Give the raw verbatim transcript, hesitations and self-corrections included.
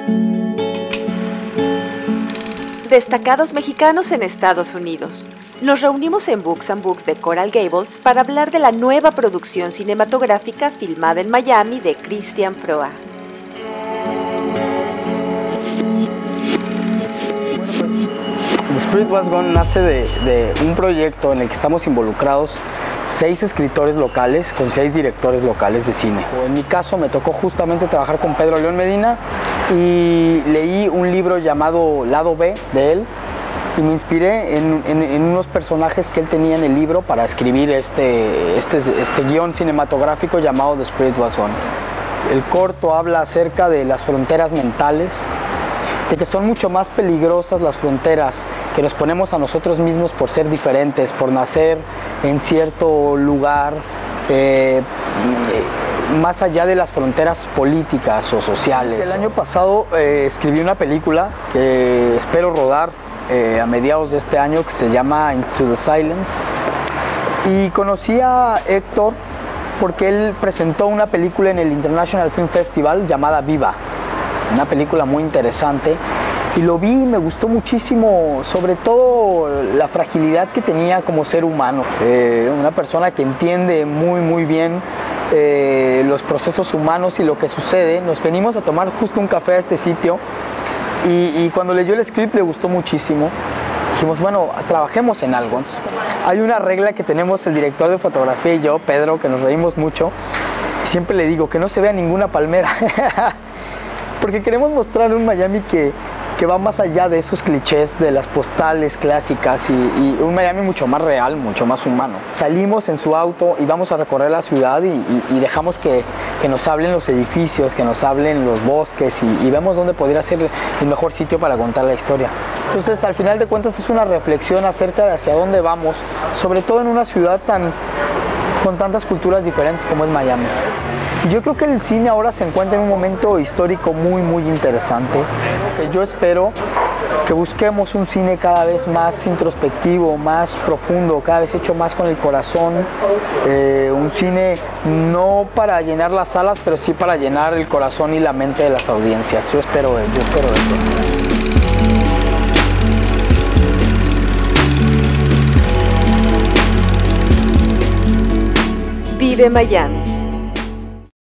Destacados mexicanos en Estados Unidos. Nos reunimos en Books and Books de Coral Gables para hablar de la nueva producción cinematográfica filmada en Miami de Christian Proa. The Spirit Was Gone nace de, de un proyecto en el que estamos involucrados seis escritores locales con seis directores locales de cine. En mi caso me tocó justamente trabajar con Pedro León Medina y leí un libro llamado Lado B de él y me inspiré en, en, en unos personajes que él tenía en el libro para escribir este, este, este guión cinematográfico llamado The Spirit Was Gone. El corto habla acerca de las fronteras mentales, de que son mucho más peligrosas las fronteras que nos ponemos a nosotros mismos por ser diferentes, por nacer en cierto lugar, eh, más allá de las fronteras políticas o sociales. El año pasado eh, escribí una película que espero rodar eh, a mediados de este año que se llama Into the Silence, y conocí a Héctor porque él presentó una película en el International Film Festival llamada Viva, una película muy interesante, y lo vi y me gustó muchísimo, sobre todo la fragilidad que tenía como ser humano. Eh, una persona que entiende muy muy bien eh, los procesos humanos y lo que sucede. Nos venimos a tomar justo un café a este sitio y, y cuando leyó el script le gustó muchísimo. Dijimos, bueno, trabajemos en algo. Entonces, hay una regla que tenemos el director de fotografía y yo, Pedro, que nos reímos mucho. Siempre le digo que no se vea ninguna palmera. Porque queremos mostrar un Miami que, que va más allá de esos clichés de las postales clásicas y, y un Miami mucho más real, mucho más humano. Salimos en su auto y vamos a recorrer la ciudad y, y, y dejamos que, que nos hablen los edificios, que nos hablen los bosques y, y vemos dónde podría ser el mejor sitio para contar la historia. Entonces, al final de cuentas, es una reflexión acerca de hacia dónde vamos, sobre todo en una ciudad tan, con tantas culturas diferentes como es Miami. Yo creo que el cine ahora se encuentra en un momento histórico muy muy interesante. Yo espero que busquemos un cine cada vez más introspectivo, más profundo, cada vez hecho más con el corazón. Eh, un cine no para llenar las salas, pero sí para llenar el corazón y la mente de las audiencias. Yo espero, yo espero eso. Vive Miami.